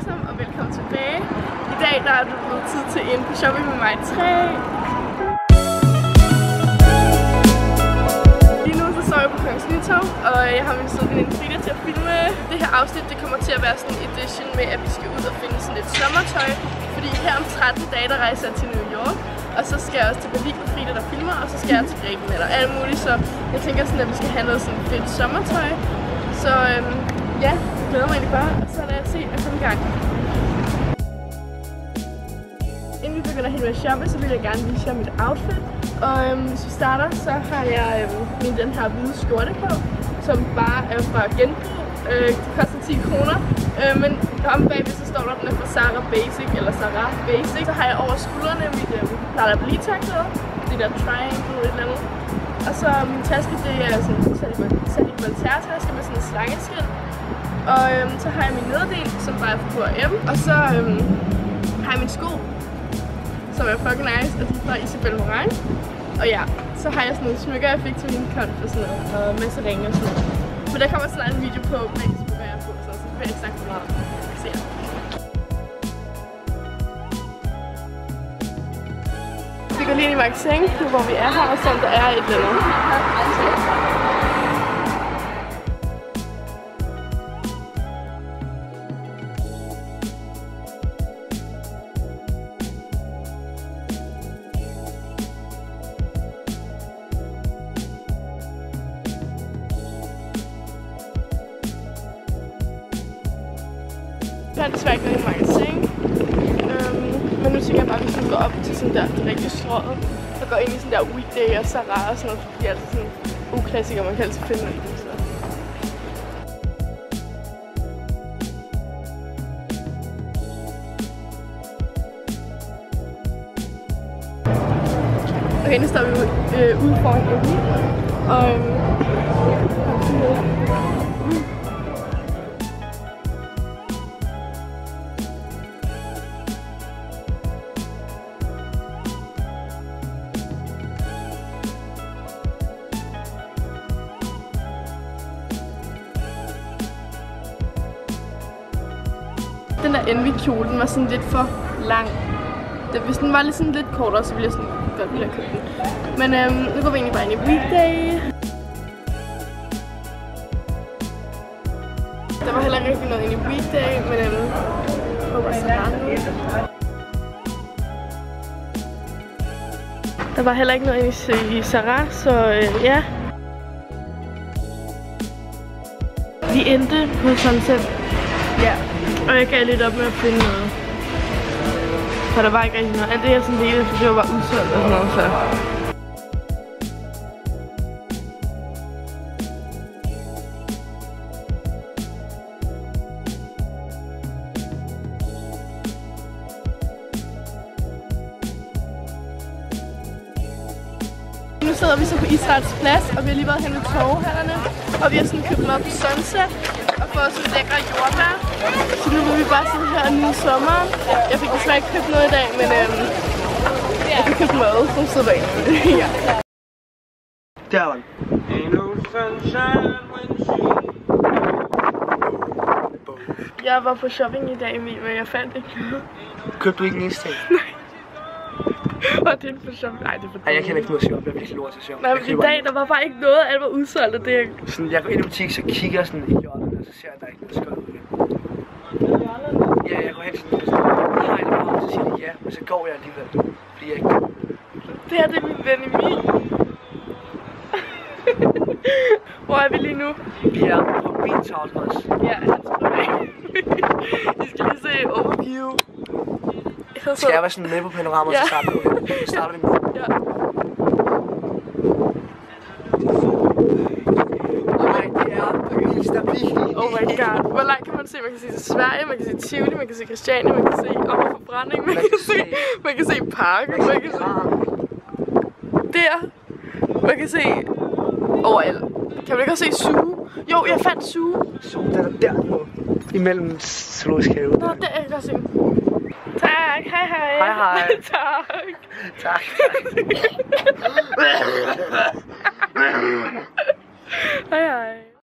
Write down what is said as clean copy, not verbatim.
sammen, og velkommen tilbage. I dag der er det blevet tid til en på shopping med mig 3. Lige nu så står jeg på Kongens Nytorv, og jeg har min søde veninde Frida til at filme. Det her afsnit det kommer til at være sådan en edition med, at vi skal ud og finde sådan lidt sommertøj. Fordi her om 13 dage der rejser jeg til New York, og så skal jeg også til Berlin med Frida der filmer, og så skal jeg til Grækenland og alt muligt. Så jeg tænker sådan, at vi skal have noget sådan fedt sommertøj. Så ja, jeg glæder mig egentlig bare, og så lad os se at komme i gang. Inden vi begynder helt med at shoppe, så vil jeg gerne vise jer mit outfit. Og hvis vi starter, så har jeg den her hvide skjorte på, som bare er fra genbrug. Det koster 10 kroner, men om bagved så står der, at den er fra Zara Basic, eller Zara Basic. Så har jeg over skuldrene mit Prada Blita-klæde, det der triangle et eller andet. Og så min taske, det er sådan en Sally Voltaire-taske med sådan en slangeskind. Og så har jeg min nederdel, som bare er fra H&M. Og så har jeg min sko, som er fucking nice, og de er fra Isabelle Morin. Og ja, så har jeg sådan nogle smykker, jeg fik til min konf og sådan noget, og en masse ringe og sådan noget. Men der kommer snart en video på Facebook, hvad jeg har på, så vil jeg ikke snakke for meget. Se jer. Vi går lige ind i magasin, hvor vi er her, og så der er et eller andet. Jeg har desværre ikke noget i magasin, men nu tænker jeg bare, at vi skal gå op til sådan der rigtig strøget og gå ind i sådan der Weekday og Zara og sådan noget, fordi det er altid sådan uklassiker, man kan altid finde noget i det. Okay, nu står vi ude foran Emily, og den der Envy-kjole, den var sådan lidt for lang. Hvis den var lidt sådan lidt kortere, så ville jeg sådan godt ville have købt den. Men nu går vi egentlig bare ind i Weekday. Der var heller ikke rigtig noget ind i Weekday, men håber så meget. Der var heller ikke noget i Zara, så ja. Vi endte på Sunset. Ja. Og jeg gav lidt op med at finde noget. For der var ikke rigtig noget. Alt det jeg sådan ledte, for det var bare udsolgt og sådan noget, så. Nu sidder vi så på Israels Plads, og vi har lige været hen ved torvehallerne. Og vi har sådan købt noget på Sunset. Og fået sådan lækre jordbær. Så nu vil vi bare sidde her og nyde sommeren. Jeg fik desværre ikke købt noget i dag, men jeg fik købt mad, som sidder bag. Ja. Der var den. Jeg var på shopping i dag, Emil, men jeg fandt ikke noget. Købte du ikke en eneste ting? Nej. Og det er på shopping. Nej, det er for Nej, jeg kan ikke noget at shoppe. Jeg er virkelig lort til at shoppe. Nej, men i dag, der var bare ikke noget. Alt var udsolgt, og det sådan, jeg går ind i butik, så kigger jeg sådan i hjørnet, og så ser jeg, at der er ikke noget skørt ud. Ja, jeg går hen sådan, nej, det var, så siger de ja, men så går jeg alligevel, fordi jeg ikke. Det her, det er min ven Emil. Hvor er vi lige nu? Vi er på min tavlhøjs. Ja, hans privat. I skal lige se overview. Skal jeg være sådan med på panorama, ja. Så starter vi nu. Ja. Oh my god. Hvor langt kan man se? Man kan se til Sverige, man kan se Tivoli, man kan se Christiania, man kan se Overforbrænding, man kan se Parken, man kan se der. Man kan se overalt. Kan man ikke også se Zoo? Jo, jeg fandt Zoo. Zoo, den er der imellem zoologisk have. Nå, der jeg kan godt se. Tak, hej hej. Hej hej. Tak. Tak. Hej hej.